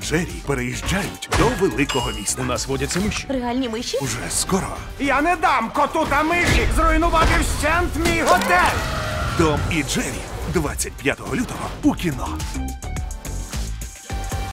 і Джері переїжджають до великого міста. У нас водяться миші. Реальні миші? Уже скоро Я не дам коту та миші зруйнувати вщент мій готель! Том і Джері 25 лютого у кіно.